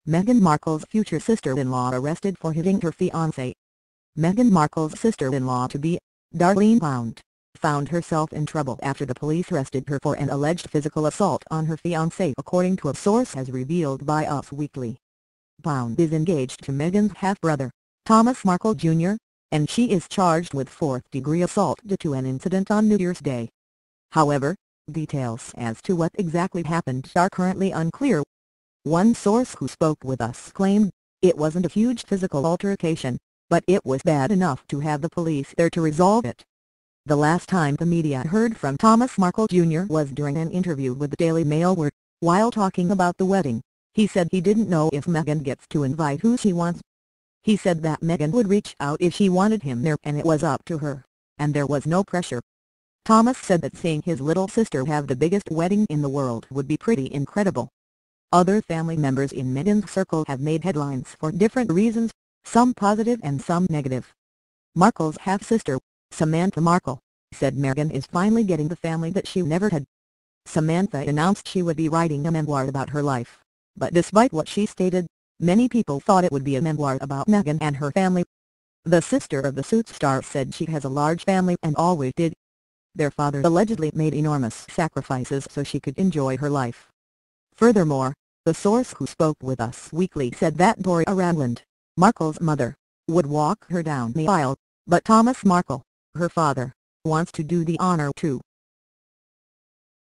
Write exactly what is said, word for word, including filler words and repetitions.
Meghan Markle's future sister-in-law arrested for hitting her fiancé. Meghan Markle's sister-in-law-to-be, Darlene Pound, found herself in trouble after the police arrested her for an alleged physical assault on her fiancé, according to a source as revealed by Us Weekly. Pound is engaged to Meghan's half-brother, Thomas Markle Junior, and she is charged with fourth-degree assault due to an incident on New Year's Day. However, details as to what exactly happened are currently unclear. One source who spoke with Us claimed, "It wasn't a huge physical altercation, but it was bad enough to have the police there to resolve it." The last time the media heard from Thomas Markle Junior was during an interview with the Daily Mail where, while talking about the wedding, he said he didn't know if Meghan gets to invite who she wants. He said that Meghan would reach out if she wanted him there and it was up to her, and there was no pressure. Thomas said that seeing his little sister have the biggest wedding in the world would be pretty incredible. Other family members in Meghan's circle have made headlines for different reasons, some positive and some negative. Markle's half-sister, Samantha Markle, said Meghan is finally getting the family that she never had. Samantha announced she would be writing a memoir about her life, but despite what she stated, many people thought it would be a memoir about Meghan and her family. The sister of the Suits star said she has a large family and always did. Their father allegedly made enormous sacrifices so she could enjoy her life. Furthermore, the source who spoke with Us Weekly said that Doria Ragland, Markle's mother, would walk her down the aisle, but Thomas Markle, her father, wants to do the honor too.